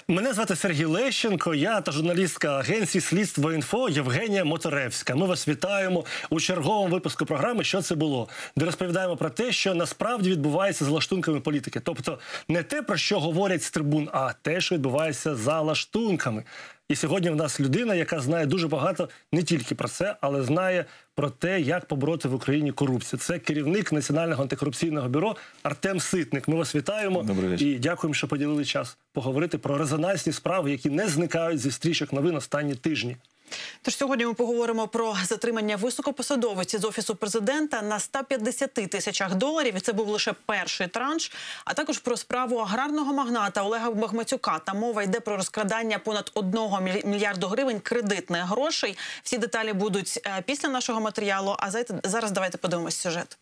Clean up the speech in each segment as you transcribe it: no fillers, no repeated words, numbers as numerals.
Мене звати Сергій Лещенко, я та журналістка агенції «Слідство інфо» Євгенія Моторевська. Ми вас вітаємо у черговому випуску програми «Що це було?», де розповідаємо про те, що насправді відбувається за лаштунками політики. Тобто не те, про що говорять з трибун, а те, що відбувається за лаштунками. І сьогодні в нас людина, яка знає дуже багато не тільки про це, але знає про те, як побороти в Україні корупцію. Це керівник Національного антикорупційного бюро Артем Ситник. Ми вас вітаємо і дякуємо, що поділили час поговорити про резонансні справи, які не зникають зі стрічок новин останні тижні. Тож сьогодні ми поговоримо про затримання високопосадовиці з Офісу Президента на 150 тисячах доларів. І це був лише перший транш. А також про справу аграрного магната Олега Бахматюка. Та мова йде про розкрадання понад 1 мільярду гривень кредитних грошей. Всі деталі будуть після нашого матеріалу. А зараз давайте подивимось сюжет.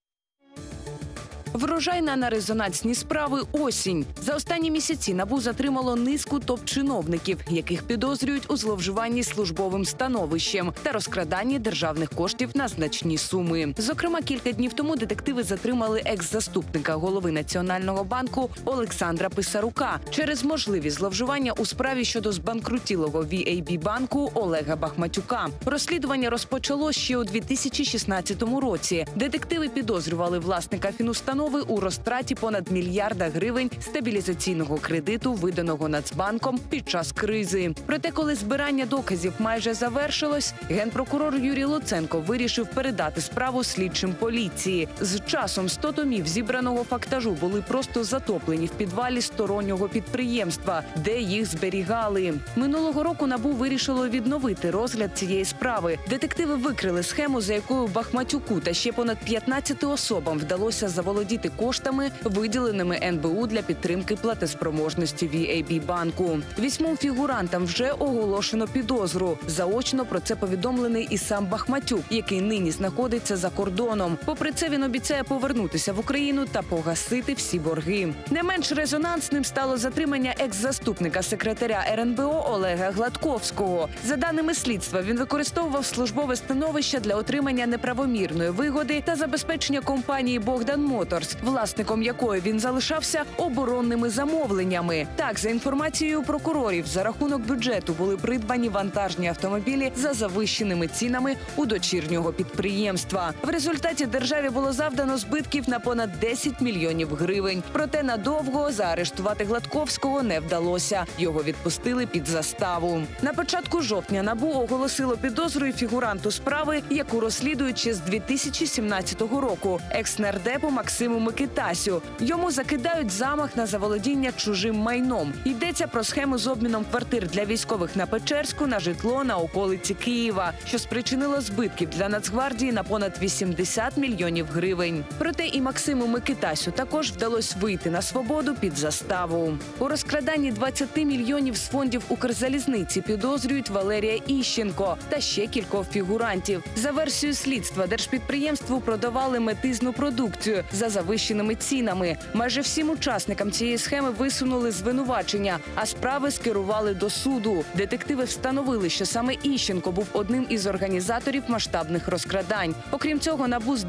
Врожайна на резонансні справи осінь. За останні місяці НАБУ затримало низку топ-чиновників, яких підозрюють у зловживанні службовим становищем та розкраданні державних коштів на значні суми. Зокрема, кілька днів тому детективи затримали екс-заступника голови Національного банку Олександра Писарука через можливі зловживання у справі щодо збанкрутілого VAB-банку Олега Бахматюка. Розслідування розпочало ще у 2016 році. Детективи підозрювали власника фінустанови у розтраті понад мільярда гривень стабілізаційного кредиту, виданого Нацбанком під час кризи. Проте, коли збирання доказів майже завершилось, генпрокурор Юрій Луценко вирішив передати справу слідчим поліції. З часом 100 томів зібраного фактажу були просто затоплені в підвалі стороннього підприємства, де їх зберігали. Минулого року НАБУ вирішило відновити розгляд цієї справи. Детективи викрили схему, за якою Бахматюку та ще понад 15 особам вдалося заволодіти коштами, виділеними НБУ для підтримки платоспроможності VAB-банку. 8 фігурантам вже оголошено підозру. Заочно про це повідомлений і сам Бахматюк, який нині знаходиться за кордоном. Попри це, він обіцяє повернутися в Україну та погасити всі борги. Не менш резонансним стало затримання екс-заступника секретаря РНБО Олега Гладковського. За даними слідства, він використовував службове становище для отримання неправомірної вигоди та забезпечення компанії «Богдан Моторс», власником якої він залишався оборонними замовленнями. Так, за інформацією прокурорів, за рахунок бюджету були придбані вантажні автомобілі за завищеними цінами у дочірнього підприємства. В результаті державі було завдано збитків на понад 10 мільйонів гривень. Проте надовго заарештувати Гладковського не вдалося. Його відпустили під заставу. На початку жовтня НАБУ оголосило підозру і фігуранту справи, яку розслідують ще з 2017 року, екс-нардепу Максиму Микитасю. Йому закидають замах на заволодіння чужим майном. Йдеться про схему з обміном квартир для військових на Печерську на житло на околиці Києва, що спричинило збитків для Нацгвардії на понад 80 мільйонів гривень. Проте і Максиму Микитасю також вдалося вийти на свободу під заставу. У розкраданні 20 мільйонів з фондів Укрзалізниці підозрюють Валерія Іщенко та ще кількох фігурантів. За версією слідства, держпідприємству продавали метизну продукцію за завищеними цінами. Майже всім учасникам цієї схеми висунули звинувачення, а справи скерували до суду. Детективи встановили, що саме Іщенко був одним із організаторів масштабних розкрадань. Окрім цього, НАБУ з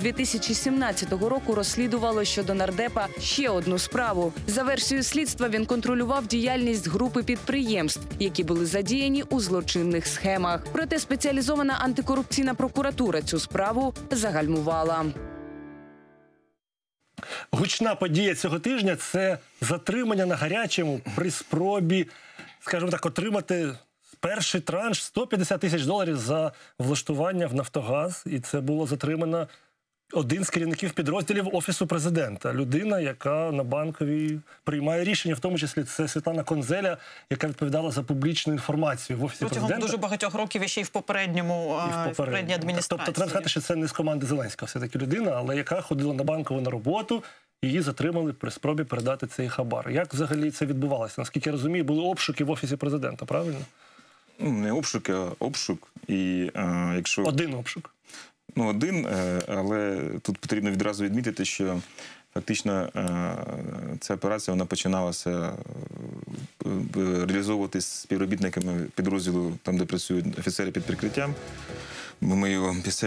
2017 року розслідувало щодо нардепа ще одну справу. За версією слідства, він контролював діяльність групи підприємств, які були задіяні у злочинних схемах. Проте спеціалізована антикорупційна прокуратура цю справу загальмувала. Гучна подія цього тижня – це затримання на гарячому при спробі, скажімо так, отримати перший транш 150 тисяч доларів за влаштування в «Нафтогаз». І це було затримано один з керівників підрозділів Офісу Президента. Людина, яка на Банковій приймає рішення, в тому числі це Світлана яка відповідала за публічну інформацію в Офісі Президента. Протягом дуже багатьох років і ще й в попередній адміністрації. Тобто треба сказати, що це не з команди Зеленського все-таки людина, але яка ходила на Банкову на роботу, її затримали при спробі передати цей хабар. Як взагалі це відбувалося? Наскільки я розумію, були обшуки в Офісі Президента, правильно? Не обшук, а обшук. І, якщо... Один обшук. Ну, один, але тут потрібно відразу відмітити, що фактично ця операція вона починалася реалізовуватись з співробітниками підрозділу, там де працюють офіцери під прикриттям. Ми його після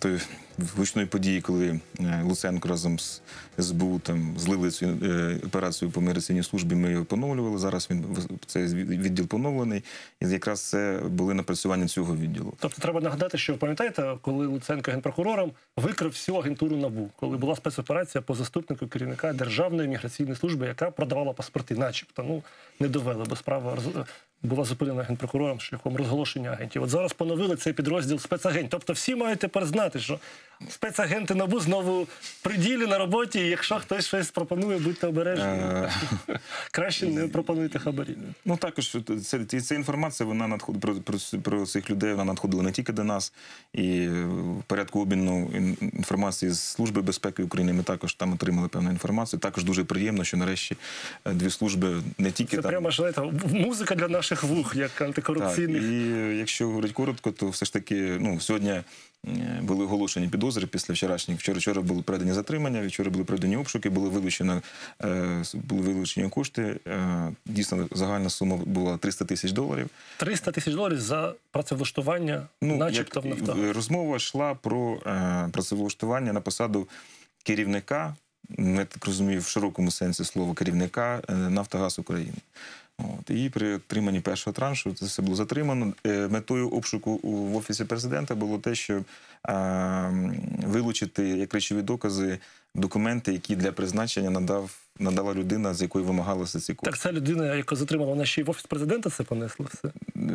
той гучної події, коли Луценко разом з СБУ там злили цю операцію по міграційній службі, ми його поновлювали. Зараз цей відділ поновлений. І якраз це були напрацювання цього відділу. Тобто треба нагадати, що, пам'ятаєте, коли Луценко генпрокурором викрив всю агентуру НАБУ, коли була спецоперація по заступнику керівника Державної міграційної служби, яка продавала паспорти, начебто, не довели, бо справа була зупинена генпрокурором шляхом розголошення агентів. От зараз поновили цей підрозділ спецагентів. Тобто всі мають тепер знати, що спецагенти НАБУ знову при ділі на роботі, і якщо хтось щось пропонує, будьте обережні. Краще не пропонуйте хабарі. Ну також ця інформація, вона надходила про цих людей, вона надходила не тільки до нас, і в порядку обміну інформації з Служби безпеки України ми також там отримали певну інформацію. Також дуже приємно, що нарешті дві служби не тільки це там... прямо ж музика для наших вух, як антикорупційних. Так, і якщо говорити коротко, то все ж таки, сьогодні були оголошені підозри після вчорашніх. Вчора були проведені затримання, вчора були проведені обшуки, були вилучені кошти. Дійсно, загальна сума була $300 тисяч. $300 тисяч за працевлаштування, начебто в Нафтогаз. Розмова йшла про працевлаштування на посаду керівника, я так розумію, в широкому сенсі слова керівника Нафтогаз України. І при отриманні першого траншу це все було затримано. Метою обшуку в Офісі Президента було те, щоб вилучити як речові докази документи, які для призначення надала людина, з якої вимагалися ці кошти. Так ця людина, яка затримала, вона ще й в Офіс Президента це понесла все?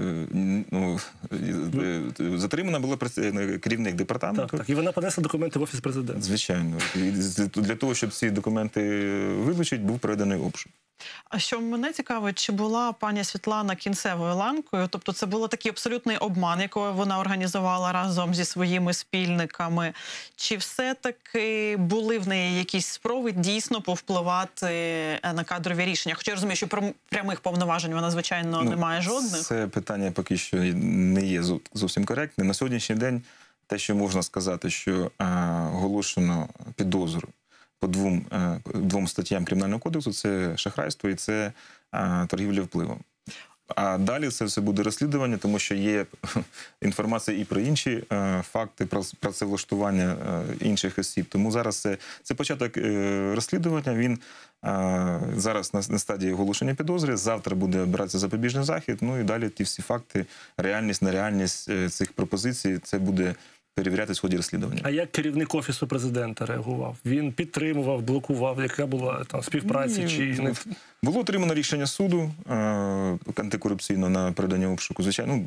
Затримана була керівник департаменту. Так. І вона понесла документи в Офіс Президента. Звичайно. І для того, щоб ці документи вилучити, був проведений обшук. А що мене цікавить, чи була пані Світлана кінцевою ланкою? Тобто це був такий абсолютний обман, якого вона організувала разом зі своїми спільниками? Чи все-таки були в неї якісь спроби дійсно повпливати на кадрові рішення? Хоча я розумію, що прямих повноважень вона, звичайно, не має жодних. Це питання поки що не є зовсім коректне. На сьогоднішній день те, що можна сказати, що оголошено підозру по двом статтям Кримінального кодексу – це шахрайство і це торгівля впливом. А далі це все буде розслідування, тому що є інформація і про інші факти працевлаштування інших осіб. Тому зараз це початок розслідування. Він зараз на стадії оголошення підозри. Завтра буде обиратися запобіжний захід. Ну і далі ті всі факти, реальність, нереальність цих пропозицій, це буде перевірятись в ході розслідування. А як керівник Офісу Президента реагував? Він підтримував, блокував? Яка була там співпраця? Чи було отримано рішення суду антикорупційного на передання обшуку. Звичайно,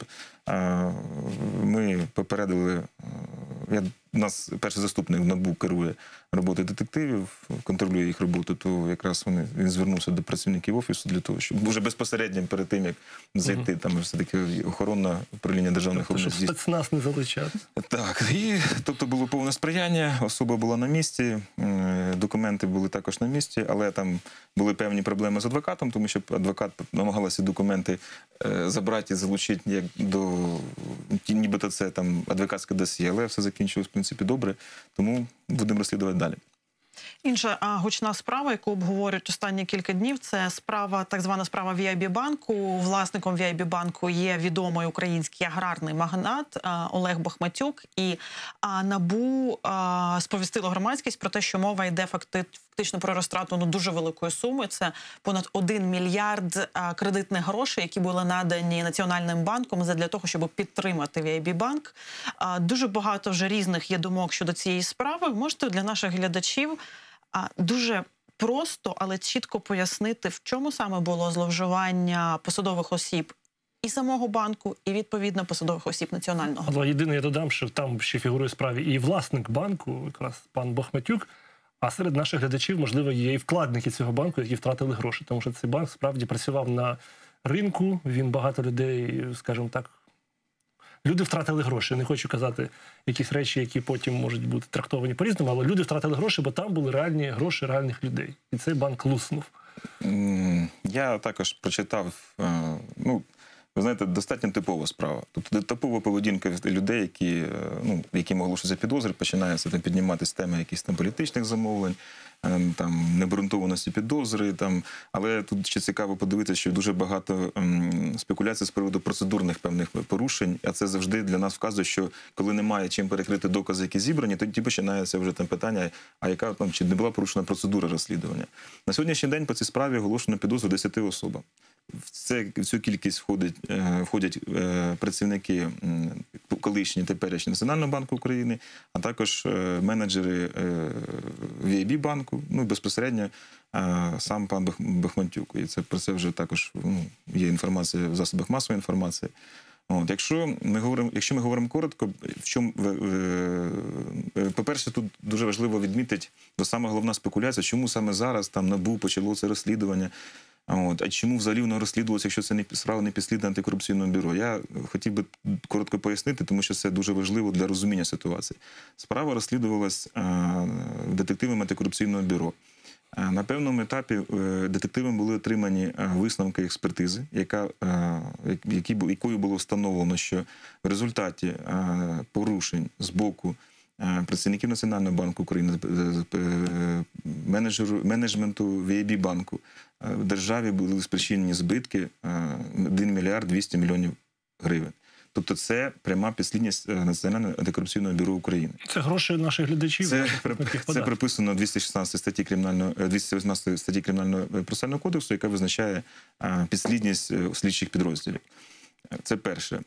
ми попередили, у нас перший заступник в НАБУ керує роботою детективів, контролює їх роботу, то якраз він звернувся до працівників Офісу для того, щоб вже безпосередньо перед тим, як зайти, там все-таки охоронне управління державних щоб спецназ не залучати. Так, і тобто було повне сприяння, особа була на місці, документи були також на місці, але там були певні проблеми з адвокатом, тому що адвокат намагалася документи забрати і залучити як до, нібито це там адвокатське досьє, але все закінчилось, в принципі, добре, тому будемо розслідувати далі. Інша гучна справа, яку обговорюють останні кілька днів, це справа, так звана справа VIB-банку. Власником VIB-банку є відомий український аграрний магнат Олег Бахматюк. І НАБУ сповістило громадськість про те, що мова йде фактично про розтрату дуже великої суми. Це понад 1 мільярд кредитних грошей, які були надані Національним банком для того, щоб підтримати VIB-банк. Дуже багато вже різних є думок щодо цієї справи. Можете для наших глядачів дуже просто, але чітко пояснити, в чому саме було зловживання посадових осіб і самого банку, і, відповідно, посадових осіб Національного. Але єдине, я додам, що там ще фігурує в справі і власник банку, якраз пан Бахматюк, а серед наших глядачів, можливо, є і вкладники цього банку, які втратили гроші. Тому що цей банк справді працював на ринку, він багато людей, скажімо так, люди втратили гроші. Не хочу казати якісь речі, які потім можуть бути трактовані по-різному, але люди втратили гроші, бо там були реальні гроші реальних людей. І цей банк луснув. Я також прочитав, ви знаєте, достатньо типова справа. Тобто типова поведінка людей, які могли щось підозри, починаються там підніматися теми якихось там політичних замовлень, там необґрунтованості підозри. Але тут ще цікаво подивитися, що дуже багато спекуляцій з приводу процедурних певних порушень, а це завжди для нас вказує, що коли немає чим перекрити докази, які зібрані, тоді починається вже там питання, а яка там, чи не була порушена процедура розслідування. На сьогоднішній день по цій справі оголошено підозру 10 особам. В цю кількість входять працівники колишні теперішні Національного банку України, а також менеджери VIB банку, безпосередньо сам пан Бахматюк. І про це вже також є інформація в засобах масової інформації. Якщо ми говоримо коротко, по-перше, тут дуже важливо відмітити, саме головна спекуляція, чому саме зараз там НАБУ почало це розслідування. А чому взагалі воно розслідувалося, якщо це справа не підслідна антикорупційного бюро? Я хотів би коротко пояснити, тому що це дуже важливо для розуміння ситуації. Справа розслідувалась детективами антикорупційного бюро. На певному етапі детективам були отримані висновки експертизи, якою було встановлено, що в результаті порушень з боку працівників Національного банку України, менеджменту VIB банку, в державі були спричинені збитки 1 мільярд 200 мільйонів гривень. Тобто це пряма підслідність Національного антикорупційного бюро України. Це гроші наших глядачів. Це приписано в 218 статті Кримінального процесуального кодексу, яка визначає підслідність слідчих підрозділів. Це перше.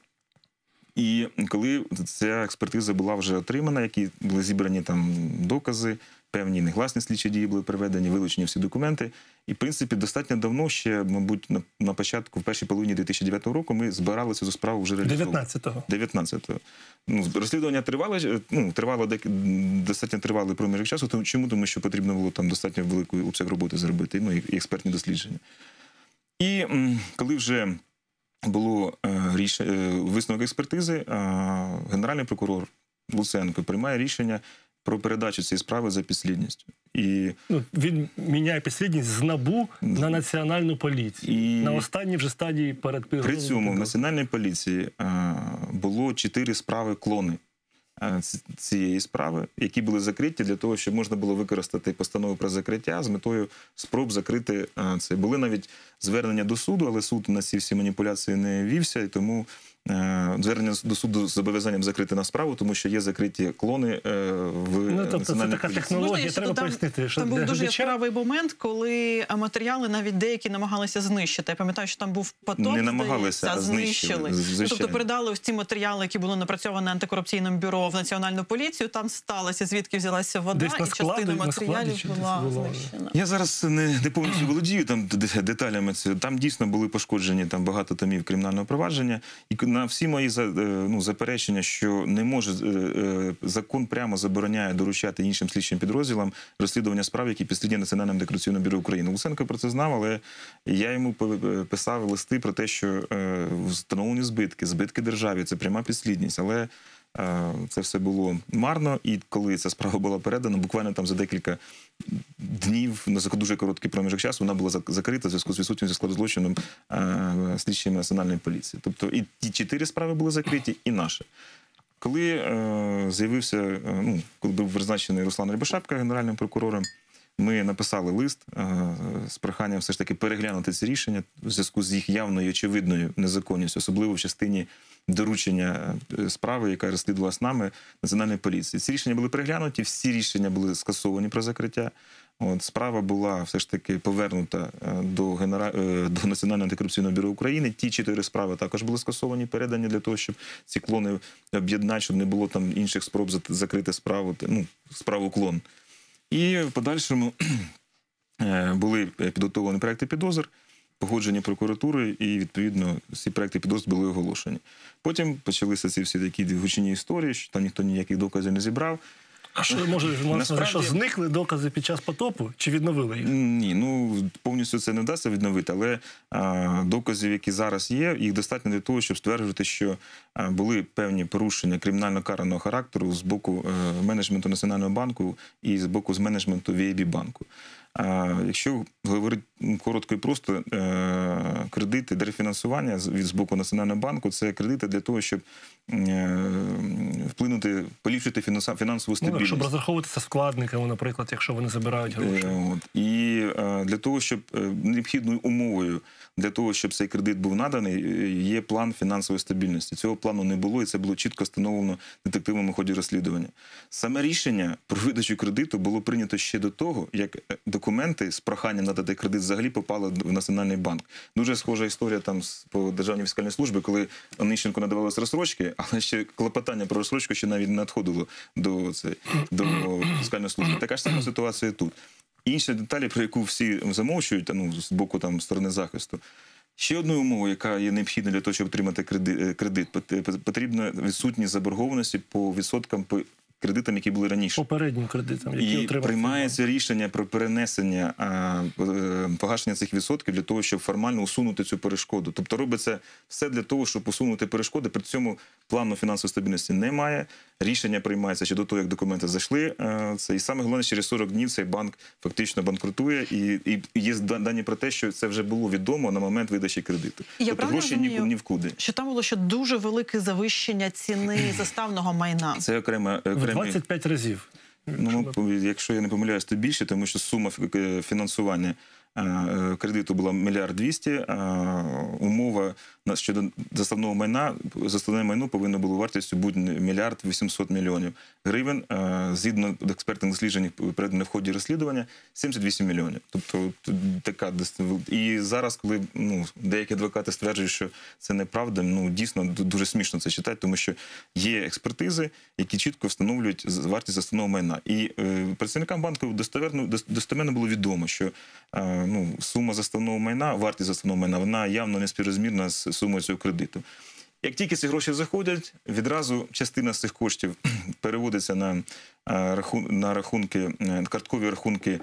І коли ця експертиза була вже отримана, які були зібрані там докази, певні негласні слідчі дії були проведені, вилучені всі документи. І, в принципі, достатньо давно, ще, мабуть, на початку, в першій половині 2009 року, ми збирали цю справу вже реалізовувати. 19-го. Розслідування тривало достатньо тривалий проміжок часу. Чому? Тому що потрібно було там достатньо великий обсяг роботи зробити, і експертні дослідження. І коли вже було висновок експертизи, генеральний прокурор Луценко приймає рішення про передачу цієї справи за підслідністю. Він міняє підслідність з НАБУ на Національну поліцію. На останній вже стадії перед При цьому в Національній поліції було 4 справи-клони цієї справи, які були закриті для того, щоб можна було використати постанову про закриття з метою спроб закрити це. Були навіть звернення до суду, але суд на ці всі маніпуляції не вівся, і тому звернення до суду з зобов'язанням закрити на справу, тому що є закриті клони в Національній поліції. Це така технологія, треба пояснити. Там був дуже яскравий момент, коли матеріали навіть деякі намагалися знищити. Я пам'ятаю, що там був потоп, не намагалися, а знищили. Тобто передали ось ці матеріали, які були напрацьовані антикорупційним бюро в Національну поліцію, там сталося, звідки взялася вода, і частина матеріалів була знищена. Я зараз не повністю володію там деталями. Там дійсно були пошкоджені багато томів кримінального провадження. І на всі мої заперечення, що не може, закон прямо забороняє доручати іншим слідчим підрозділам розслідування справ, які підслідні Національному антикорупційному бюро України. Луценко про це знав, але я йому писав листи про те, що встановлені збитки державі, це пряма підслідність, але це все було марно, і коли ця справа була передана, буквально там за декілька днів, на дуже короткий проміжок часу, вона була закрита в зв'язку з відсутністю складу злочину слідчими Національної поліції. Тобто і ті 4 справи були закриті, і наша. Коли з'явився, коли був призначений Руслан Рябошапка генеральним прокурором, ми написали лист з проханням все ж таки переглянути ці рішення в зв'язку з їх явною і очевидною незаконністю, особливо в частині доручення справи, яка розслідувалась нами, Національної поліції. Ці рішення були переглянуті, всі рішення були скасовані про закриття. Справа була все ж таки повернута до Національного антикорупційного бюро України. Ті 4 справи також були скасовані, передані для того, щоб ці клони об'єднати, щоб не було там інших спроб закрити справу клон. І в подальшому були підготовлені проекти підозр, погоджені прокуратурою, і, відповідно, ці проекти підозр були оголошені. Потім почалися ці всі такі гучні історії, що там ніхто ніяких доказів не зібрав. А що, можна сказати, що зникли докази під час потопу, чи відновили їх? Ні, повністю це не вдасться відновити, але доказів, які зараз є, їх достатньо для того, щоб стверджувати, що були певні порушення кримінально-караного характеру з боку менеджменту Національного банку і з боку менеджменту VIB банку. Якщо говорити коротко і просто, кредити для рефінансування з боку Національного банку – це кредити для того, щоб поліпшити фінансову стабільність. стабільність. Щоб розраховуватися з вкладниками, наприклад, якщо вони забирають гроші. І для того, щоб необхідною умовою для того, щоб цей кредит був наданий, є план фінансової стабільності. Цього плану не було, і це було чітко встановлено в детективному ході розслідування. Саме рішення про видачу кредиту було прийнято ще до того, як документи з проханням надати кредит взагалі попали в Національний банк. Дуже схожа історія там по Державній фіскальній службі, коли Онищенку надавалися розстрочки, але ще клопотання про розстрочку ще навіть не надходило до фіскальної служби. Така ж сама ситуація тут. Інші деталі, про яку всі замовчують, з боку сторони захисту. Ще одною умовою, яка є необхідна для того, щоб отримати кредит, потрібна відсутність заборгованості по відсоткам по кредитам, які були раніше. Попереднім кредитам, які і отримали. Приймається рішення про перенесення погашення цих відсотків для того, щоб формально усунути цю перешкоду. Тобто робиться все для того, щоб усунути перешкоди. При цьому плану фінансової стабільності немає. Рішення приймається ще до того, як документи зайшли. І саме головне, через 40 днів цей банк фактично банкрутує. І є дані про те, що це вже було відомо на момент видачі кредиту. Тобто гроші ні вкуди. Що там було ще дуже велике завищення ціни заставного майна. Це окремий... 25 разів. Якщо я не помиляюсь, то більше, тому що сума фінансування кредиту була 1 200 000 000, умова щодо заставного майна, заставне майно повинно було вартістю бути 1 800 000 000 гривень, згідно експертних досліджень, переданих в ході розслідування, 78 мільйонів. Тобто така... І зараз, коли деякі адвокати стверджують, що це неправда, дійсно дуже смішно це читати, тому що є експертизи, які чітко встановлюють вартість заставного майна. І працівникам банку достеменно було відомо, що сума заставного майна, вартість заставного майна, вона явно не співрозмірна з сумою цього кредиту. Як тільки ці гроші заходять, відразу частина з цих коштів переводиться на рахунки, карткові рахунки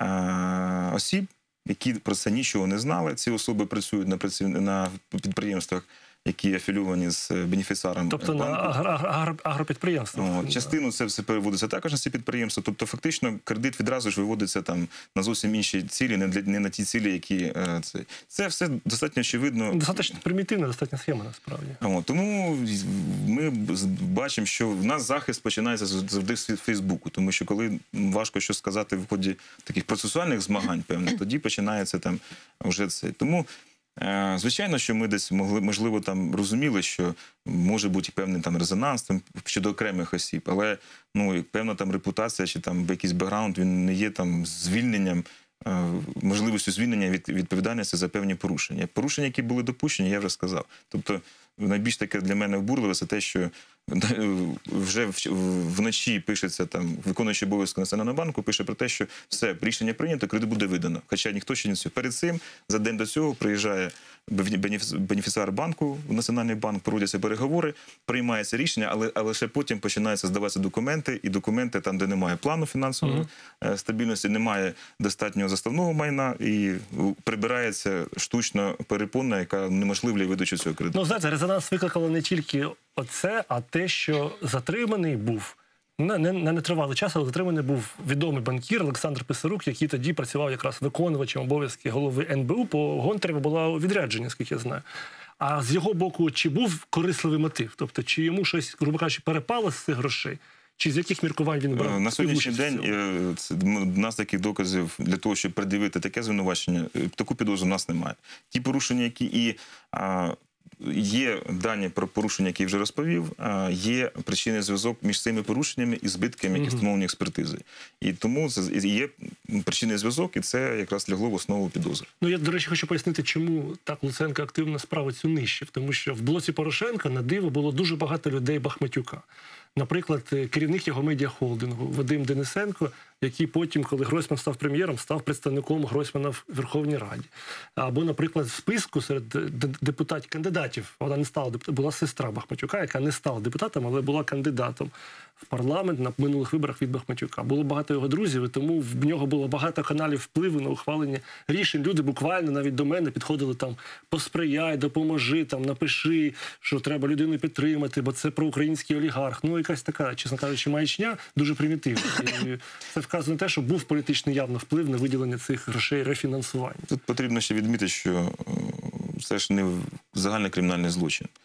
осіб, які про це нічого не знали. Ці особи працюють на підприємствах, які афілювані з бенефіціаром банку. Тобто на агропідприємствах. Частину це все переводиться також на ці підприємства. Тобто фактично кредит відразу ж виводиться на зовсім інші цілі, не на ті цілі, які... Це все достатньо очевидно. Достатньо примітивна, достатня схема, насправді. Тому ми бачимо, що в нас захист починається завжди з Фейсбуку, тому що коли важко щось сказати в ході таких процесуальних змагань, певних, тоді починається вже це. Тому звичайно, що ми десь можливо розуміли, що може бути певний резонанс щодо окремих осіб, але певна репутація чи якийсь бекграунд, він не є звільненням, можливістю звільнення від відповідальності за певні порушення. Порушення, які були допущені, я вже сказав. Тобто найбільш таке для мене обурливе це те, що вже вночі пишеться виконуючий обов'язки Національного банку, пише про те, що все, рішення прийнято, кредит буде видано. Хоча ніхто ще не цього. Перед цим, за день до цього, приїжджає бенефіціар банку, в Національний банк, проводяться переговори, приймається рішення, але лише потім починаються здаватися документи, і документи там, де немає плану фінансової стабільності, немає достатнього заставного майна, і прибирається штучна перепона, яка неможливлює видачу цього кредиту. Знаєте, резонанс викликало не тільки оце, а те, що затриманий був, не нетривалий час, але затриманий був відомий банкір Олександр Писарук, який тоді працював якраз виконувачем обов'язки голови НБУ, по Гонтареву було відрядження, скільки я знаю. А з його боку, чи був корисливий мотив? Тобто, чи йому щось, грубо кажучи, перепало з цих грошей? Чи з яких міркувань він брав? На сьогоднішній день у нас таких доказів для того, щоб пред'явити таке звинувачення, таку підозру у нас немає. Ті порушення, які є дані про порушення, які я вже розповів, є причинний зв'язок між цими порушеннями і збитками, які встановлені експертизою. І тому це є причинний зв'язок, і це якраз лягло в основу підозри. Я, до речі, хочу пояснити, чому так Луценко активно справу цю нищив. Тому що в блоці Порошенка, на диво, було дуже багато людей Бахматюка. Наприклад, керівник його медіахолдингу Вадим Денисенко, який потім, коли Гройсман став прем'єром, став представником Гройсмана в Верховній Раді. Або, наприклад, в списку серед кандидатів, вона не стала депутатом, була сестра Бахматюка, яка не стала депутатом, але була кандидатом в парламент на минулих виборах від Бахматюка. Було багато його друзів, і тому в нього було багато каналів впливу на ухвалення рішень. Люди буквально навіть до мене підходили посприяй, допоможи, напиши, що треба людину підтримати, бо це проукраїнський олігарх. Якась така, чесно кажучи, маячня дуже примітивна. І це вказує на те, що був політичний явно вплив на виділення цих грошей рефінансування. Тут потрібно ще відмітити, що це ж не загальний кримінальний злочин.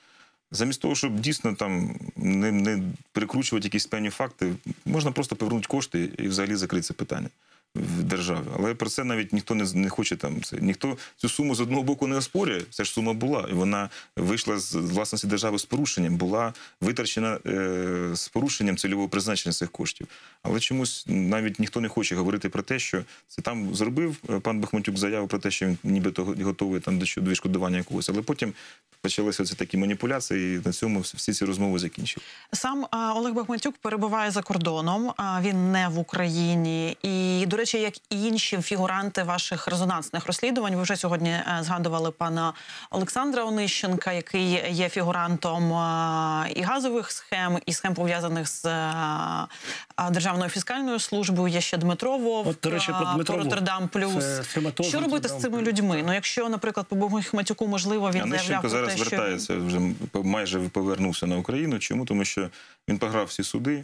Замість того, щоб дійсно там не перекручувати якісь певні факти, можна просто повернути кошти і взагалі закрити це питання в державі. Але про це навіть ніхто не хоче там. Ніхто цю суму з одного боку не оспорює. Ця ж сума була. І вона вийшла з власності держави з порушенням, була витрачена з порушенням цільового призначення цих коштів. Але чомусь навіть ніхто не хоче говорити про те, що це там зробив пан Бахматюк заяву про те, що він нібито готовий там до відшкодування якогось. Але потім почалися ці такі маніпуляції, і на цьому всі ці розмови закінчили. Сам Олег Бахматюк перебуває за кордоном, він не в Україні. І, до речі, як і інші фігуранти ваших резонансних розслідувань, ви вже сьогодні згадували пана Олександра Онищенка, який є фігурантом і газових схем, і схем, пов'язаних з Державною фіскальною службою. Є ще Дмитро Вовк, От, до речі, про Роттердам Плюс. Що робити з цими людьми? Ну, якщо, наприклад, по Бахматюку, можливо, він заявляв про те, що... звертається, вже майже повернувся на Україну. Чому? Тому що він програв всі суди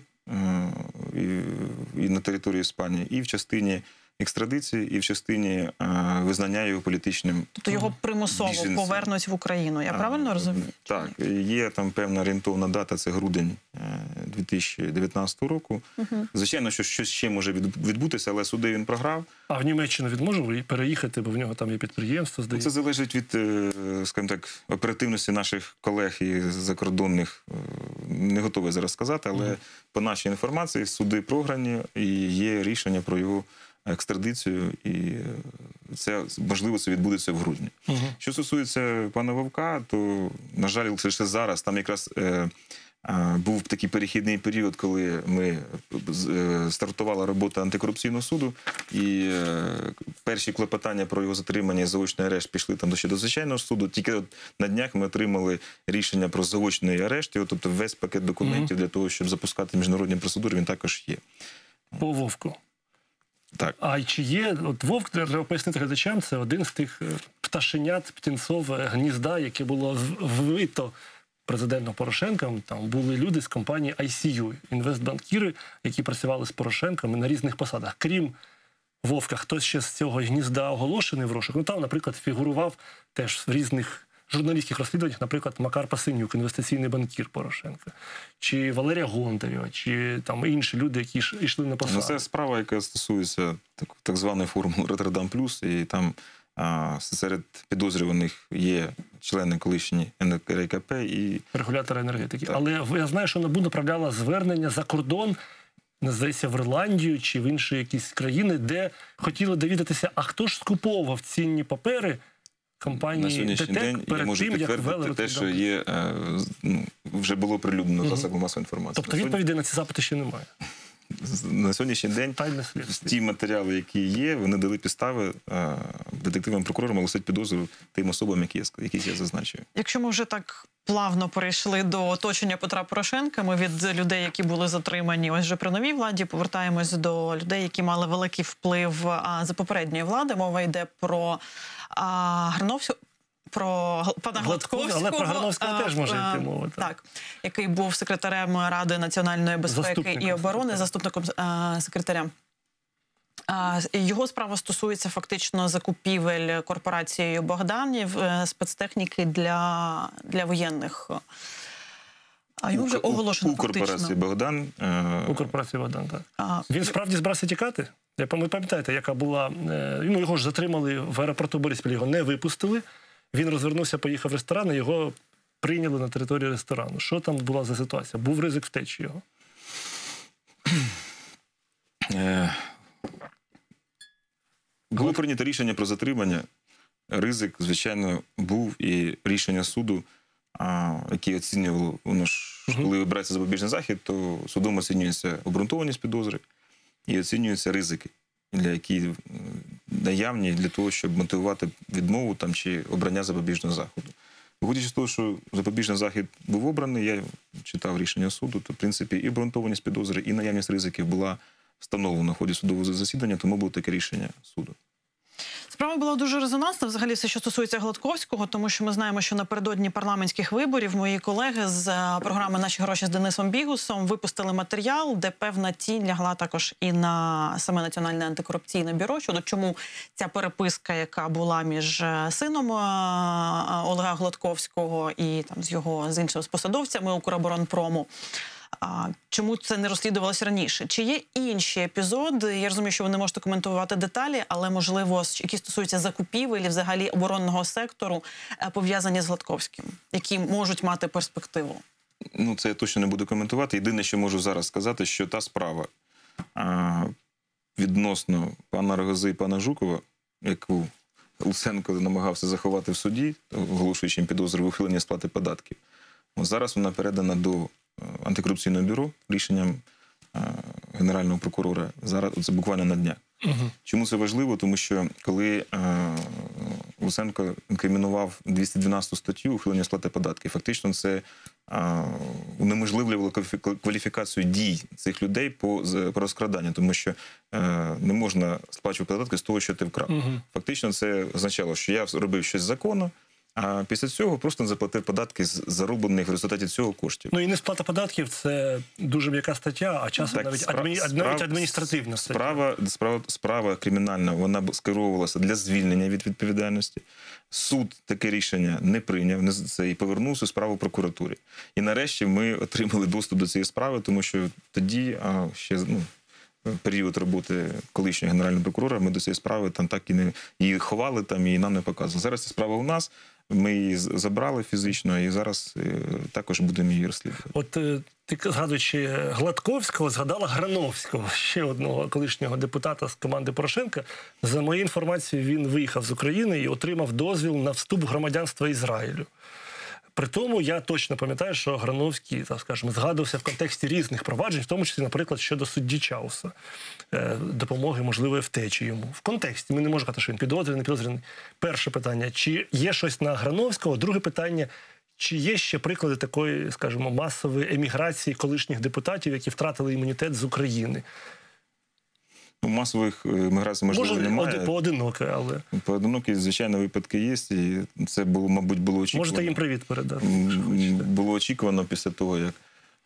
і на території Іспанії, і в частині екстрадиції, і в частині визнання його політичним. Тобто його примусово біженцем. Повернуть в Україну, я правильно розумію? Так, є там певна орієнтовна дата, це грудень 2019 року. Звичайно, що щось ще може відбутися, але суди він програв. А в Німеччину він може переїхати, бо в нього там є підприємство, здається? Це залежить від, скажімо так, оперативності наших колег і закордонних. Не готовий зараз сказати, але по нашій інформації суди програні і є рішення про його екстрадицію, і це, можливо, це відбудеться в грудні. Що стосується пана Вовка, то, на жаль, лише зараз, там якраз був такий перехідний період, коли ми стартувала робота антикорупційного суду, і перші клопотання про його затримання і заочний арешт пішли там ще до звичайного суду. Тільки на днях ми отримали рішення про заочний арешт, і тобто весь пакет документів для того, щоб запускати міжнародні процедури, він також є. По Вовку. Так. А чи є, от Вовк, треба пояснити глядачам, це один з тих пташенят птінцове гнізда, яке було вбито президентом Порошенком. Там були люди з компанії ICU, інвестбанкіри, які працювали з Порошенком на різних посадах. Крім Вовка, хтось ще з цього гнізда оголошений в розшук. Ну там, наприклад, фігурував теж в різних журналістських розслідуваннях, наприклад, Макар Пасинюк, інвестиційний банкір Порошенка, чи Валерія Гонтарєва, чи там інші люди, які йшли на посаду. Це справа, яка стосується так званої формули Роттердам Плюс, і там серед підозрюваних є члени колишні НКРЕКП і... регулятора енергетики. Так. Але я знаю, що НАБУ направляла звернення за кордон, здається, в Ірландію чи в інші якісь країни, де хотіли довідатися, а хто ж скуповував цінні папери компанії на сьогоднішній день я можу підтвердити те, що є, вже було прилюднено засобами масової інформації. Тобто відповідей на ці запити ще немає? На сьогоднішній день ті матеріали, які є, вони дали підстави детективам, прокурорам оголосити підозру тим особам, які я зазначив. Якщо ми вже так плавно перейшли до оточення Петра Порошенка, ми від людей, які були затримані ось вже при новій владі, повертаємось до людей, які мали великий вплив за попередньої влади. Мова йде про Грановського, про пана Гладковського. Але про Грановського теж може йти мова. Так, який був секретарем Ради національної безпеки і оборони, заступником секретаря. Його справа стосується фактично закупівель корпорацією Богданів спецтехніки для воєнних. А йому вже оголошено фактично. У корпорації Богдан. У корпорації Богдан, так. Він справді збирався тікати? Ви пам'ятаєте, яка була... Ну, його ж затримали в аеропорту Бориспіль, його не випустили. Він розвернувся, поїхав в ресторан, і його прийняли на території ресторану. Що там була за ситуація? Був ризик втечі його? Було прийнято рішення про затримання. Ризик, звичайно, був, і рішення суду, яке оцінювало, воно ж, коли обирається запобіжний захід, то судом оцінюється обґрунтованість підозри і оцінюються ризики, які наявні для того, щоб мотивувати відмову там, чи обрання запобіжного заходу. Виходячи з того, що запобіжний захід був обраний, я читав рішення суду, то, в принципі, і обґрунтованість підозри, і наявність ризиків була встановлена в ході судового засідання, тому було таке рішення суду. Справа була дуже резонансна, взагалі все, що стосується Гладковського, тому що ми знаємо, що напередодні парламентських виборів мої колеги з програми «Наші гроші» з Денисом Бігусом випустили матеріал, де певна тінь лягла також і на саме Національне антикорупційне бюро, щодо чому ця переписка, яка була між сином Олега Гладковського і там з іншими посадовцями Укроборонпрому, чому це не розслідувалося раніше? Чи є інші епізоди? Я розумію, що ви не можете коментувати деталі, але, можливо, які стосуються закупівель і взагалі оборонного сектору, пов'язані з Гладковським, які можуть мати перспективу? Ну, це я точно не буду коментувати. Єдине, що можу зараз сказати, що та справа відносно пана Рогози і пана Жукова, яку Луценко намагався заховати в суді, оголошуючи їм підозру в ухиленні сплати податків, зараз вона передана до антикорупційного бюро рішенням Генерального прокурора. Зараз це буквально на днях. Чому це важливо? Тому що коли Луценко інкримінував 212 статтю ухилення сплати податків, фактично це унеможливлювало кваліфікацію дій цих людей по розкраданню, тому що не можна сплачувати податки з того, що ти вкрав. Фактично це означало, що я робив щось законно, а після цього просто заплатив податки з зароблених в результаті цього коштів. Ну і несплата податків – це дуже м'яка стаття, а часом навіть адміністративна стаття. Справа кримінальна, вона скеровувалася для звільнення від відповідальності. Суд таке рішення не прийняв, це і повернувся справу прокуратурі. І нарешті ми отримали доступ до цієї справи, тому що тоді ще період роботи колишнього генерального прокурора, ми до цієї справи там так і не її ховали там і нам не показували. Зараз ця справа у нас, ми її забрали фізично і зараз також будемо її розслідувати. От ти, згадуючи Гладковського, згадала Грановського, ще одного колишнього депутата з команди Порошенка. За моєю інформацією, він виїхав з України і отримав дозвіл на вступ в громадянство Ізраїлю. При тому я точно пам'ятаю, що Грановський, так скажемо, згадувався в контексті різних проваджень, в тому числі, наприклад, щодо судді Чауса, допомоги можливої втечі йому. В контексті ми не можемо казати, що він підозрюваний, не підозрюваний. Перше питання, чи є щось на Грановського? Друге питання, чи є ще приклади такої, скажімо, масової еміграції колишніх депутатів, які втратили імунітет з України? Масових міграцій, можливо, немає. Може, поодинокі, але... Поодинокі, звичайно, випадки є, і це, мабуть, було очікувано. Можете їм привіт передати. Було очікувано після того, як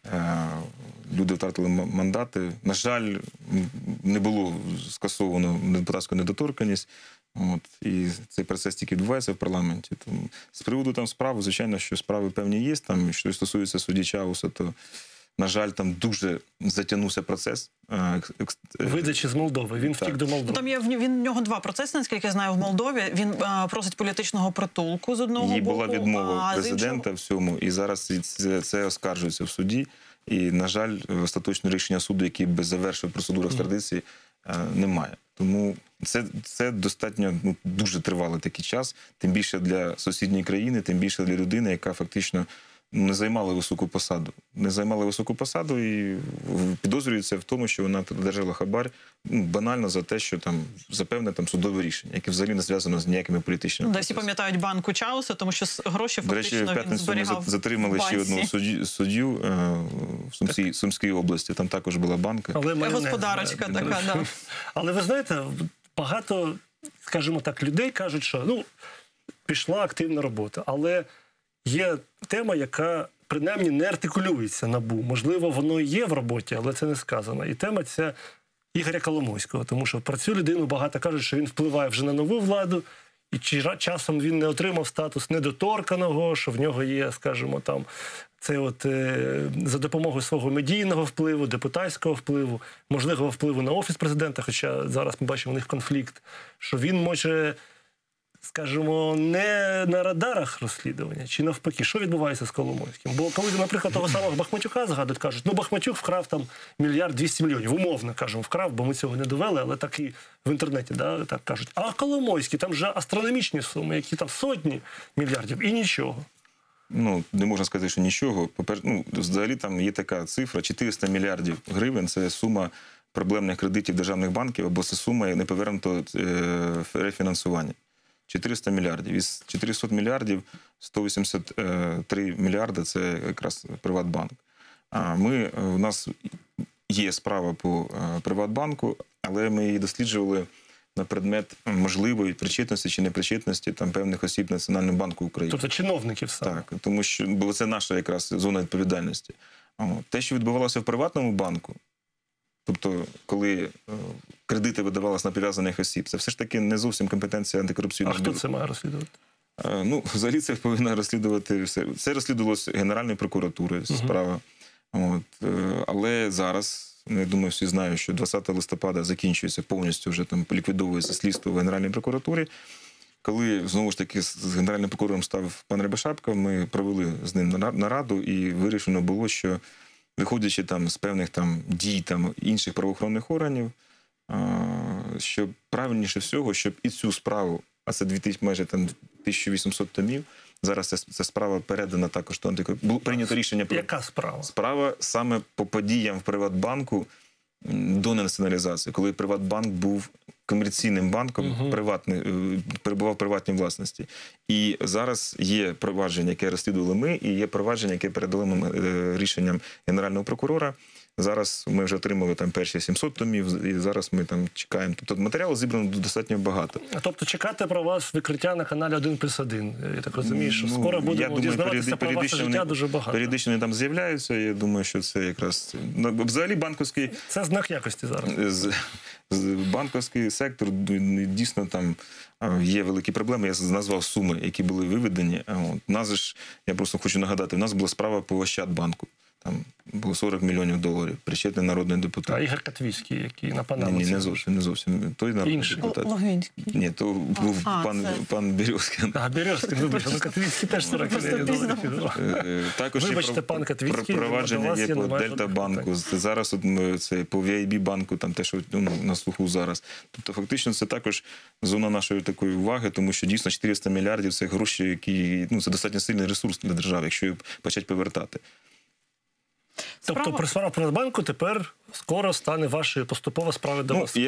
люди втратили мандати. На жаль, не було скасовано депутатську недоторканність. І цей процес тільки відбувається в парламенті. Тому, з приводу там справ, звичайно, що справи певні є. Там, що стосується судді Чауса, то, на жаль, там дуже затягнувся процес. Видачі з Молдови. Він втік до Молдови. Там є в нього два процеси, наскільки я знаю, в Молдові. Він просить політичного притулку з одного боку. Їй була відмова президента всьому, і зараз це оскаржується в суді. І, на жаль, остаточне рішення суду, який би завершив процедуру екстрадиції, немає. Тому це достатньо дуже тривалий такий час, тим більше для сусідньої країни, тим більше для людини, яка фактично не займала високу посаду. Не займала високу посаду і підозрюється в тому, що вона одержала хабар банально за те, що там за певне там судове рішення, яке взагалі не зв'язано з ніякими політичними процесами. Всі пам'ятають банку Чауса, тому що гроші фактично він зберігав. До речі, в п'ятницю ми затримали ще одного суддю в Сумській області. Там також була банка. Господарочка така, да. Але ви знаєте, багато, скажімо так, людей кажуть, що пішла активна робота, але є тема, яка, принаймні, не артикулюється НАБУ. Можливо, воно і є в роботі, але це не сказано. І тема ця Ігоря Коломойського. Тому що про цю людину багато кажуть, що він впливає вже на нову владу, і часом він не отримав статус недоторканого, що в нього є, скажімо, там, це за допомогою свого медійного впливу, депутатського впливу, можливого впливу на Офіс президента, хоча зараз ми бачимо у них конфлікт, що він може, скажімо, не на радарах розслідування, чи навпаки, що відбувається з Коломойським? Бо коли, наприклад, того самого Бахматюка згадують, кажуть, Бахматюк вкрав там 1 200 000 000, умовно, кажемо, вкрав, бо ми цього не довели, але так і в інтернеті, так кажуть. А Коломойський, там вже астрономічні суми, які там сотні мільярдів, і нічого. Не можна сказати, що нічого. Взагалі там є така цифра, 400 мільярдів гривень – це сума проблемних кредитів державних банків, або це сума неповернутого рефінансування. 400 мільярдів. Із 400 мільярдів 183 мільярди – це якраз Приватбанк. У нас є справа по Приватбанку, але ми її досліджували на предмет можливої причетності чи непричетності там певних осіб Національного банку України. Тобто чиновників саме. Так, тому що бо це наша якраз зона відповідальності. Те, що відбувалося в приватному банку, тобто коли кредити видавалися на прив'язаних осіб, це все ж таки не зовсім компетенція антикорупційного бюро. А хто це має розслідувати? Ну, взагалі це повинна розслідувати все. Це розслідувалося Генеральною прокуратурою справа. Але зараз, я думаю, всі знають, що 20 листопада закінчується повністю, вже там ліквідовується слідство в Генеральній прокуратурі. Коли, знову ж таки, з Генеральним прокурором став пан Рябошапка, ми провели з ним нараду і вирішено було, що виходячи там з певних там дій там інших правоохоронних органів, що правильніше всього, щоб і цю справу, а це майже там 1800 томів, зараз ця справа передана також до антикорупційного. Було прийнято рішення про... Яка справа? Справа саме по подіям в Приватбанку до націоналізації, коли Приватбанк був комерційним банком, перебував в приватній власності. І зараз є провадження, яке розслідували ми, і є провадження, яке передали ми рішенням Генерального прокурора. Зараз ми вже отримали там перші 700 томів, і зараз ми там чекаємо. Тобто матеріалу зібрано достатньо багато. Тобто чекати про вас викриття на каналі 1+1. Я так розумію, що скоро будемо дізнаватися про ваше життя дуже багато. Періодично вони там з'являються, я думаю, що це якраз... Взагалі банківський... Це знак якості зараз. Банківський сектор, дійсно там є великі проблеми. Я назвав суми, які були виведені. У нас же, я просто хочу нагадати, у нас була справа по Ощадбанку. Там було 40 мільйонів доларів, причетний народний депутат. А Ігор Котвіцький, який на Панаму. Ні, не зовсім. Той народний депутат. Логвинський. Ні, то був пан Березкін. А, Березкін, вибачте, ну Котвіцький теж 40 мільйонів доларів. Також вибачте, пан Котвіцький, провадження є по Дельта-банку. Зараз це по VIB-банку, там те, що на слуху зараз. Тобто фактично це також зона нашої такої уваги, тому що дійсно 400 мільярдів – це гроші, які, це достатньо сильний ресурс для держави, якщо їх почати повертати. Тобто справа Приватбанку тепер скоро стане вашою поступова справа до вас?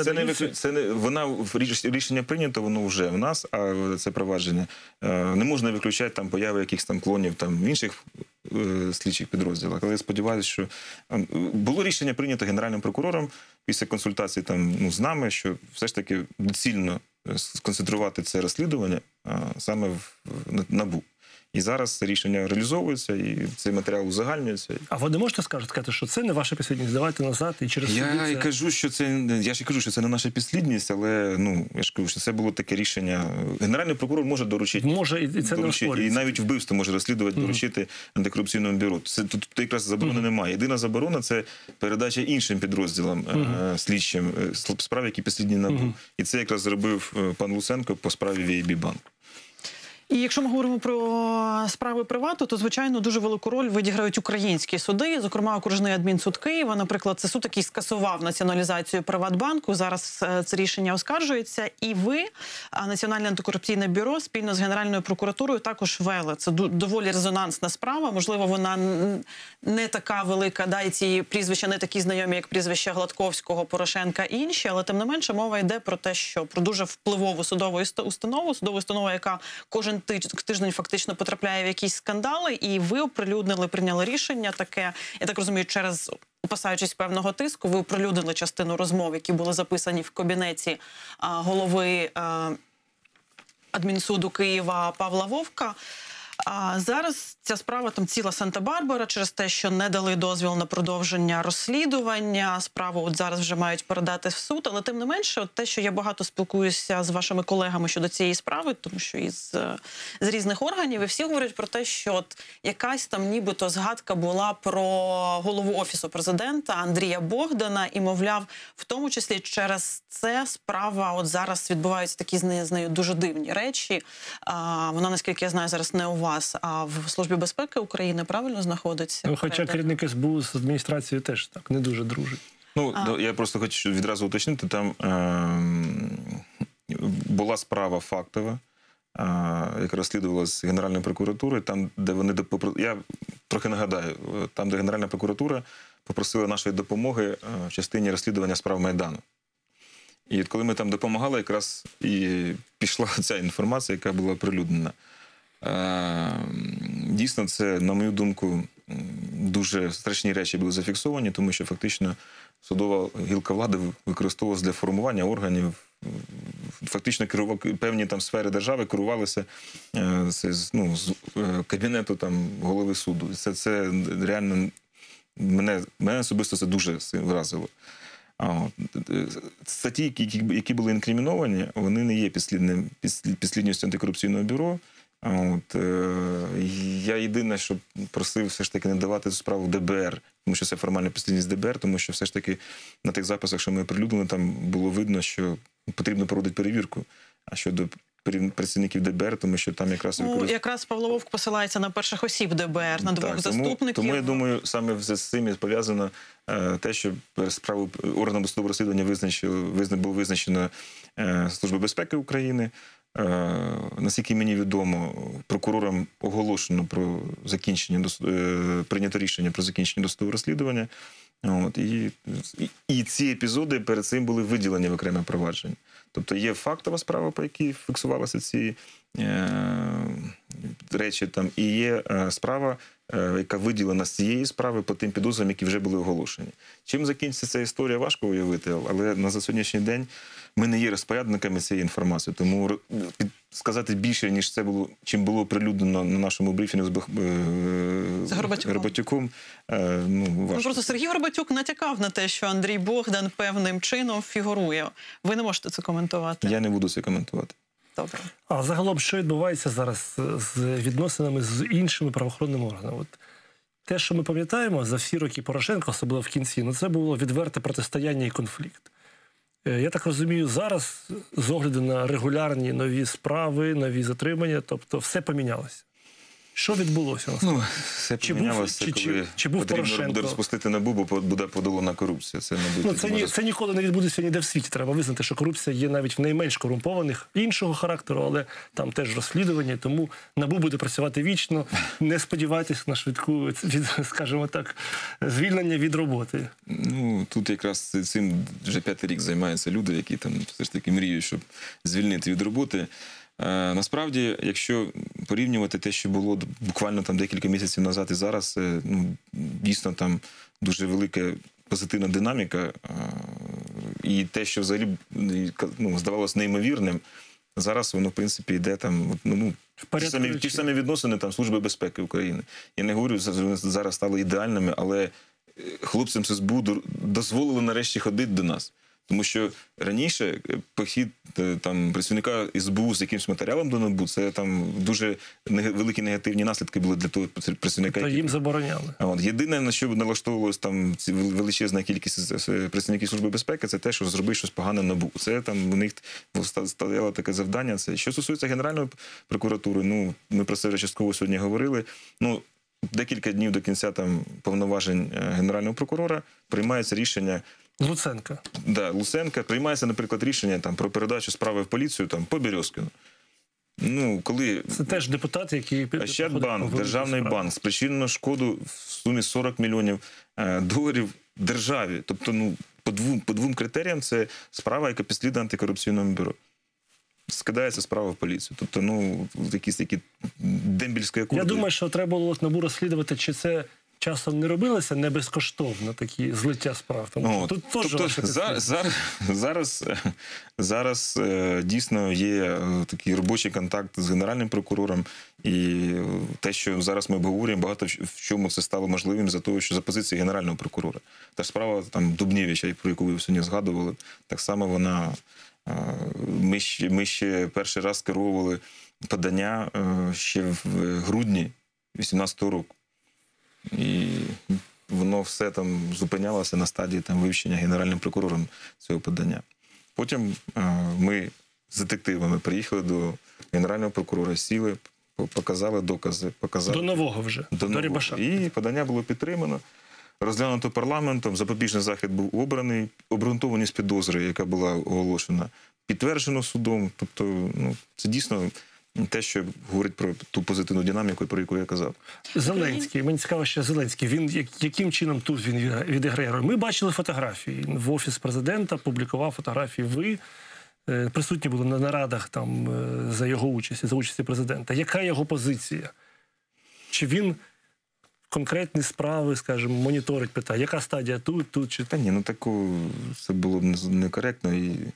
Рішення прийнято, воно вже в нас, а це провадження. Не можна виключати там появи якихось там клонів там в інших слідчих підрозділах. Але я сподіваюся, що було рішення прийнято Генеральним прокурором після консультацій там, з нами, що все ж таки доцільно сконцентрувати це розслідування саме в НАБУ. І зараз це рішення реалізовується, і цей матеріал узагальнюється. А ви не можете сказати, що це не ваша підслідність? Давайте назад і через суди це... Я кажу, що це не наша підслідність, але я ж кажу, що це було таке рішення. Генеральний прокурор може доручити. Може, і це не розпорюється. І навіть вбивство може розслідувати, доручити антикорупційному бюро. Тут якраз заборони немає. Єдина заборона – це передача іншим підрозділам слідчим справ, які підслідні НАБУ. І це якраз зробив пан Луценко по справі VIB-банку. І якщо ми говоримо про справи Привату, то, звичайно, дуже велику роль відіграють українські суди, зокрема, окружний адмінсуд Києва. Наприклад, це суд, який скасував націоналізацію Приватбанку. Зараз це рішення оскаржується. І ви, Національне антикорупційне бюро, спільно з Генеральною прокуратурою також вели. Це доволі резонансна справа. Можливо, вона не така велика, і ці прізвища не такі знайомі, як прізвища Гладковського, Порошенка і інші, але тим не менше мова йде про те, що про дуже впливову судову установу, яка кожен тиждень фактично потрапляє в якісь скандали, і ви прийняли рішення таке, я так розумію, опасаючись певного тиску, ви оприлюднили частину розмов, які були записані в кабінеті голови адмінсуду Києва Павла Вовка. А зараз ця справа там ціла Санта-Барбара через те, що не дали дозвіл на продовження розслідування. Справу зараз вже мають передати в суд, але тим не менше, те, що я багато спілкуюся з вашими колегами щодо цієї справи, тому що з різних органів, і всі говорять про те, що якась там нібито згадка була про голову Офісу президента Андрія Богдана, і, мовляв, в тому числі через це справа, зараз відбуваються такі з нею дуже дивні речі. Вона, наскільки я знаю, зараз не у вас, а в Службі безпеки України, правильно знаходиться? Хоча керівник СБУ з адміністрацією теж так не дуже дружить. Я просто хочу відразу уточнити, там була справа фактова, яка розслідувалася Генеральною прокуратурою, там, де вони, я трохи нагадаю, там, де Генеральна прокуратура попросила нашої допомоги в частині розслідування справ Майдану. І от коли ми там допомагали, якраз і пішла ця інформація, яка була оприлюднена. Дійсно, це, на мою думку, дуже страшні речі були зафіксовані, тому що фактично судова гілка влади використовувалась для формування органів фактично певні там сфери держави керувалися з кабінету там голови суду. Це реально мене особисто це дуже вразило. Статті, які були інкриміновані, вони не є підслідністю антикорупційного бюро. Я єдине, що просив все ж таки не давати цю справу ДБР, тому що це формальна підслідність ДБР, тому що все ж таки на тих записах, що ми оприлюднили, там було видно, що потрібно проводити перевірку. А щодо працівників ДБР, тому що там якраз... якраз Павло Вовк посилається на перших осіб ДБР, на двох заступників. Тому я думаю, саме з цим пов'язано те, що справу органом досудового розслідування було визначено Служба безпеки України. Наскільки мені відомо, прокурором оголошено про закінчення, прийнято рішення про закінчення досудового розслідування. І ці епізоди перед цим були виділені в окреме провадження. Тобто є фактова справа, по якій фіксувалися ці речі, там, і є справа, яка виділена з цієї справи по тим підозрам, які вже були оголошені. Чим закінчиться ця історія, важко уявити, але на сьогоднішній день ми не є розпорядниками цієї інформації. Тому сказати більше, ніж це було, чим було оприлюднено на нашому брифінгу з Горбатюком, важко. Просто Сергій Горбатюк натякав на те, що Андрій Богдан певним чином фігурує. Ви не можете це коментувати? Я не буду це коментувати. Добре. А загалом, що відбувається зараз з відносинами з іншими правоохоронними органами? От те, що ми пам'ятаємо за всі роки Порошенка, особливо в кінці, це було відверте протистояння і конфлікт. Я так розумію, зараз з огляду на регулярні нові справи, нові затримання, тобто все помінялося. Що відбулося? Все помінялося, коли потрібно буде розпустити НАБУ, бо буде подолана корупція. Це ніколи не відбудеться ніде в світі. Треба визнати, що корупція є навіть в найменш корумпованих іншого характеру, але там теж розслідування, тому НАБУ буде працювати вічно. Не сподівайтесь на швидку, скажімо так, звільнення від роботи. Тут якраз цим вже 5-й рік займаються люди, які там все ж таки мріють, щоб звільнити від роботи. Насправді, якщо порівнювати те, що було буквально там декілька місяців назад і зараз, дійсно там дуже велика позитивна динаміка. І те, що взагалі здавалося неймовірним, зараз воно, в принципі, йде там, ті ж самі відносини там Служби безпеки України. Я не говорю, що вони зараз стали ідеальними, але хлопцям СБУ дозволили нарешті ходити до нас. Тому що раніше похід там працівника СБУ з якимось матеріалом до НАБУ, це там дуже великі негативні наслідки були для того працівника. То їм забороняли. Єдине, на що налаштовувалась там величезна кількість працівників Служби безпеки, це те, що зробив щось погане НАБУ. Це там у них стояло таке завдання. Що стосується Генеральної прокуратури, ми про це вже частково сьогодні говорили. Декілька днів до кінця там повноважень Генерального прокурора приймається рішення Луценка. Луценка. Приймається, наприклад, рішення там про передачу справи в поліцію там по Березкіну. Це теж депутат, який... Ощадбанк, державний банк, спричинено шкоду в сумі 40 мільйонів доларів державі. Тобто, по двом критеріям це справа, яка підслідна антикорупційному бюро. Скидається справа в поліцію. Тобто, якісь такі дембільські акорди. Я думаю, що треба було НАБУ розслідувати, чи це часом не робилося не безкоштовно, такі злиття справ. Зараз дійсно є такий робочий контакт з Генеральним прокурором, і те, що зараз ми обговорюємо, багато в чому це стало можливим за того, що за позиції Генерального прокурора. Та ж справа там Дубнєвича, про яку ви сьогодні згадували, так само вона... Ми ще перший раз скеровували подання ще в грудні 2018 року. І воно все там зупинялося на стадії там вивчення Генеральним прокурором цього подання. Потім ми з детективами приїхали до Генерального прокурора, сіли, показали докази. До нового вже, до Рябаша. І подання було підтримано, розглянуто парламентом, запобіжний захід був обраний, обґрунтованість підозри, яка була оголошена, підтверджено судом. Тобто, це дійсно те, що говорить про ту позитивну динаміку, про яку я казав. Зеленський. Мені цікаво, що Зеленський. Він яким чином тут він відіграє? Ми бачили фотографії. В Офіс президента публікував фотографії. Ви присутні були на нарадах там за його участі, за участі президента. Яка його позиція? Чи він конкретні справи, скажімо, моніторить, питає, яка стадія тут чи... Та ні, такого це було б некоректно. І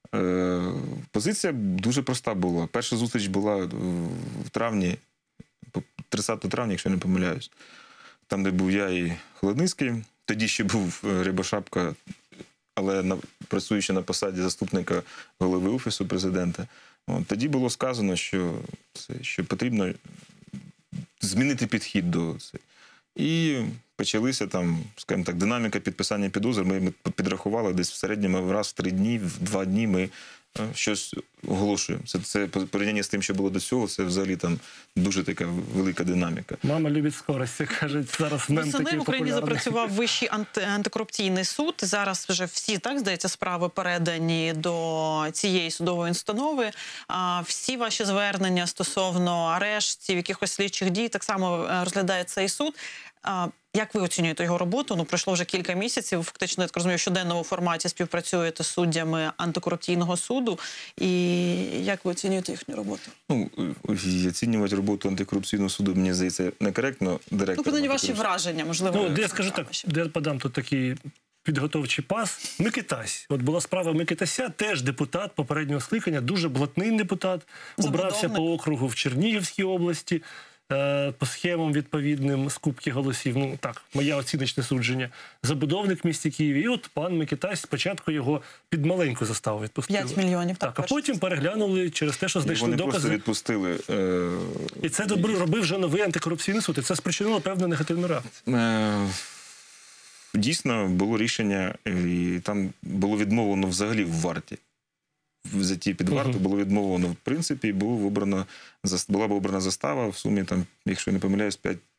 Позиція дуже проста була. Перша зустріч була в травні, 30 травня, якщо я не помиляюсь. Там, де був я і Холодницький. Тоді ще був Рябошапка, але працюючи на посаді заступника голови Офісу президента. Тоді було сказано, що потрібно змінити підхід до цього. І почалися там, скажімо так, динаміка підписання підозр. Ми підрахували десь в середньому раз в 3 дні, в 2 дні ми щось оголошуємо. Це порівняння з тим, що було до цього, це взагалі там дуже така велика динаміка. Мама любить скорості, кажуть, зараз мем такий популярний. В Україні запрацював Вищий антикорупційний суд. Зараз вже всі, так, здається, справи передані до цієї судової установи. Всі ваші звернення стосовно арештів, якихось слідчих дій, так само розглядає цей суд. Як ви оцінюєте його роботу? Ну, пройшло вже кілька місяців. Фактично, я так розумію, в щоденному форматі співпрацюєте з суддями антикорупційного суду. І як ви оцінюєте їхню роботу? Ну, оцінювати роботу антикорупційного суду, мені здається, некоректно. Ну, принаймні, ваші враження, можливо. Ну, я скажу так, я подам тут такий підготовчий пас. Микитась. От була справа Микитася, теж депутат попереднього скликання, дуже блатний депутат, обрався по округу в Чернігівській області. По схемам відповідним скупки голосів, ну так, моє оціночне судження, забудовник в місті Києві. І от пан Микитась, спочатку його під маленьку заставу відпустили. 5 мільйонів. Так, а потім переглянули через те, що знайшли докази. Вони просто відпустили. І це робив вже новий антикорупційний суд. І це спричинило певну негативну реакцію. Дійсно, було рішення, і там було відмовлено взагалі в варті. В взятті під варту було відмовлено в принципі, і була б обрана застава в сумі, там, якщо я не помиляюсь,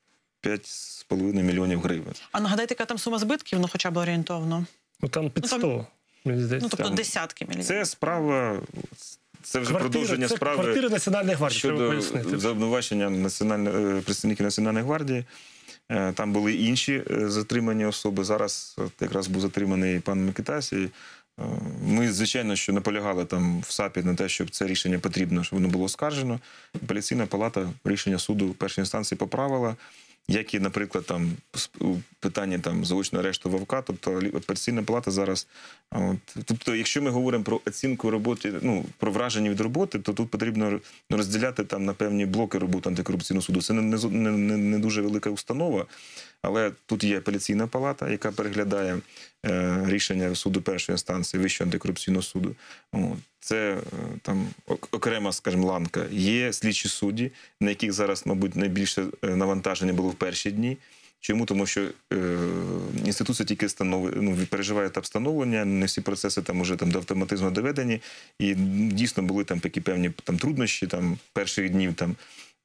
5,5 мільйонів гривень. А нагадайте, яка там сума збитків, ну хоча б орієнтовно? Ну там під 100, мені здається. Ну, тобто десятки мільйонів. Це справа, це вже продовження справи квартири Національної гвардії, щодо заобвинувачення представників Національної гвардії. Там були інші затримані особи. Зараз якраз був затриманий пан Микитась. Ми, звичайно, що наполягали там в САПі на те, щоб це рішення потрібно, щоб воно було оскаржено. Апеляційна палата рішення суду першої інстанції поправила, як і, наприклад, там у питанні там заочного арешту Вовка, тобто апеляційна палата зараз. Тобто, якщо ми говоримо про оцінку роботи, ну, про враження від роботи, то тут потрібно розділяти там на певні блоки роботи антикорупційного суду. Це не дуже велика установа, але тут є апеляційна палата, яка переглядає рішення суду першої інстанції, Вищого антикорупційного суду. Це там окрема, скажімо, ланка. Є слідчі судді, на яких зараз, мабуть, найбільше навантаження було в перші дні. Чому? Тому що інституція тільки переживає етап становлення, не всі процеси там уже там до автоматизму доведені, і дійсно були там такі певні там труднощі там перших днів там.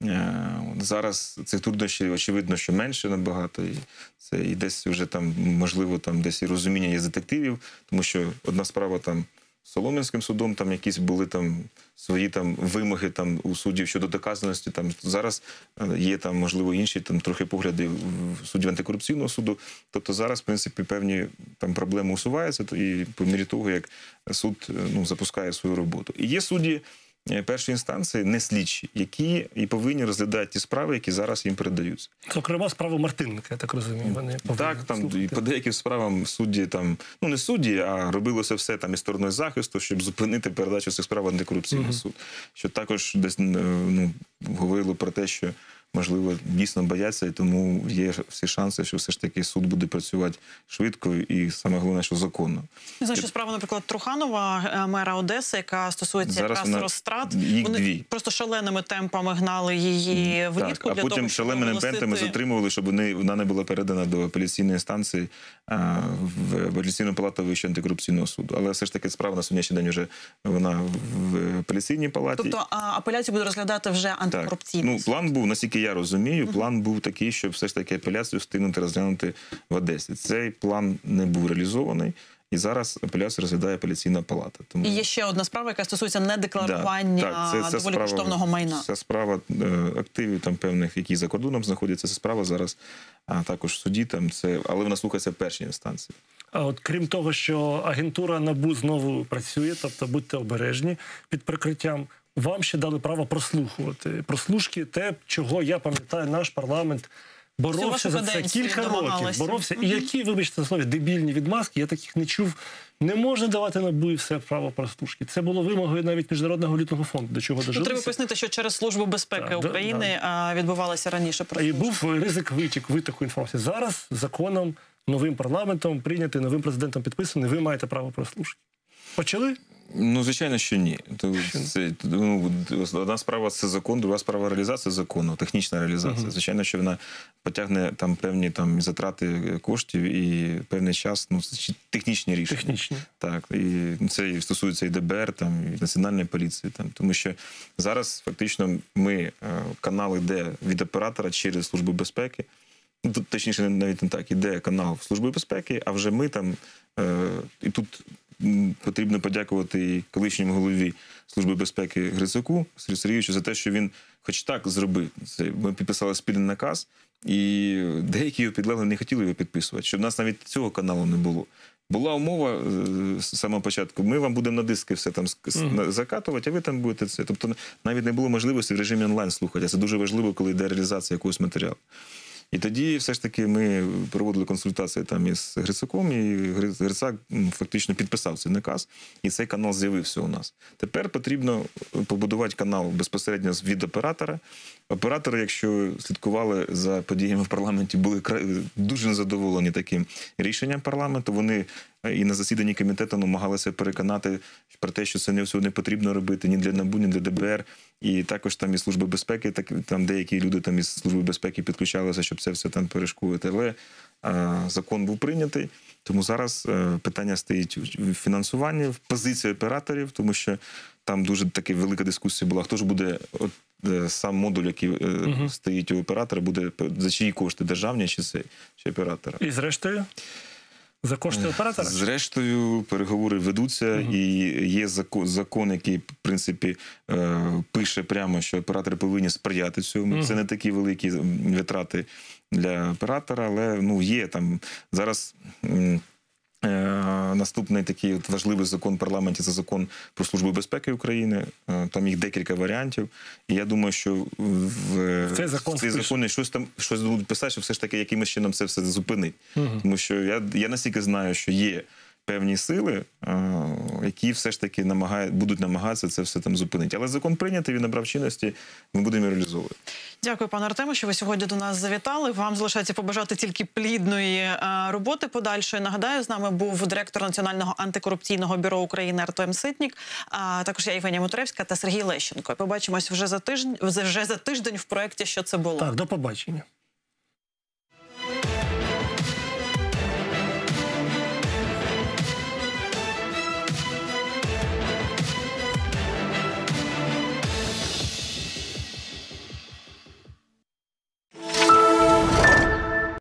Зараз цих труднощів, очевидно, що менше набагато. І це і десь вже там, можливо, там десь і розуміння є з детективів, тому що одна справа там з Солом'янським судом, там якісь були там свої там вимоги там у суддів щодо доказаності. Там зараз є там, можливо, інші там трохи погляди в суддів антикорупційного суду. Тобто зараз, в принципі, певні там проблеми усуваються, і по мірі того, як суд запускає свою роботу. І є судді першої інстанції, не слідчі, які і повинні розглядати ті справи, які зараз їм передаються. Зокрема, справу Мартиненка, я так розумію. Вони так, там і по деяким справам судді там, ну не судді, а робилося все там із стороною захисту, щоб зупинити передачу цих справ в антикорупційний суд. Що також десь говорило про те, що можливо, дійсно бояться, і тому є всі шанси, що все ж таки суд буде працювати швидко і, саме головне, що законно. Не знаю, що справа, наприклад, Труханова, мера Одеси, яка стосується зараз якраз розтрат. Вони просто шаленими темпами гнали її влітку для того, щоб а потім шаленими темпами затримували, щоб вона не була передана до апеляційної інстанції в апеляційну палату Вищого антикорупційного суду. Але все ж таки справа на сьогоднішній день вже вона в апеляційній палаті. Тобто апеляцію буде розглядати вже антикорупційний суд? План був, наскільки я розумію, план був такий, щоб все ж таки апеляцію встигнути розглянути в Одесі. Цей план не був реалізований, і зараз апеляцію розглядає апеляційна палата. Тому... І є ще одна справа, яка стосується недекларування доволі коштовного майна. Це справа активів там певних, які за кордоном знаходяться. Це справа зараз також в суді, але вона слухається в першій інстанції. А от крім того, що агентура НАБУ знову працює, тобто будьте обережні під прикриттям, вам ще дали право прослухувати. Прослушки те, чого, я пам'ятаю, наш парламент боровся за це кілька років. Боровся. І які, вибачте на слові, дебільні відмазки, я таких не чув. Не можна давати НАБУ і все право прослушки. Це було вимогою навіть Міжнародного валютного фонду, до чого дожилися. Треба пояснити, що через Службу безпеки України відбувалося раніше прослушка. І був ризик витоку інформації. Зараз законом, новим парламентом, прийнятий, новим президентом підписаний, ви маєте право прослушки. Почали? Ну, звичайно, що ні. Одна справа – це закон, друга справа – реалізація закону, технічна реалізація. Звичайно, що вона потягне там певні затрати коштів і певний час, технічні рішення. Технічні. Так, і це стосується і ДБР, і Національної поліції. Тому що зараз фактично канал йде від оператора через Службу безпеки. Точніше, навіть не так, іде канал Служби безпеки, а вже ми там, і тут потрібно подякувати і колишньому голові Служби безпеки Грицаку Сергію Сергійовичу за те, що він хоч так зробив. Ми підписали спільний наказ, і деякі його підлеглі не хотіли його підписувати, щоб в нас навіть цього каналу не було. Була умова з самого початку, ми вам будемо на диски все там закатувати, а ви там будете це. Тобто навіть не було можливості в режимі онлайн слухати, а це дуже важливо, коли йде реалізація якогось матеріалу. І тоді все ж таки ми проводили консультації там із Грицаком, і Грицак фактично підписав цей наказ, і цей канал з'явився у нас. Тепер потрібно побудувати канал безпосередньо від оператора. Оператори, якщо слідкували за подіями в парламенті, були дуже незадоволені таким рішенням парламенту. Вони і на засіданні комітету намагалися переконати про те, що це не всього не потрібно робити ні для НАБУ, ні для ДБР. І також там із Служби безпеки, там деякі люди там із Служби безпеки підключалися, щоб це все там перешкодити. Але закон був прийнятий, тому зараз питання стоїть в фінансуванні, в позиції операторів, тому що там дуже така велика дискусія була, хто ж буде, сам модуль, який стоїть у оператора, буде за чиї кошти, державні чи оператора. І зрештою? За кошти оператора? Зрештою, переговори ведуться, і є закон, який, в принципі, пише прямо, що оператори повинні сприяти цьому. Це не такі великі витрати для оператора, але є там зараз... Наступний такий важливий закон в парламенті – це закон про Службу безпеки України. Там їх декілька варіантів. І я думаю, що в цей закон щось будуть писати, що все ж таки якимось чином це все зупинить. Тому що я настільки знаю, що є певні сили, які все ж таки будуть намагатися це все там зупинити. Але закон прийнятий, він набрав чинності, ми будемо реалізовувати. Дякую, пане Артему, що ви сьогодні до нас завітали. Вам залишається побажати тільки плідної роботи подальшої. Нагадаю, з нами був директор Національного антикорупційного бюро України Артем Ситник, а також я, Євгенія Моторевська та Сергій Лещенко. Побачимось вже за тиждень в проєкті «Що це було?». Так, до побачення.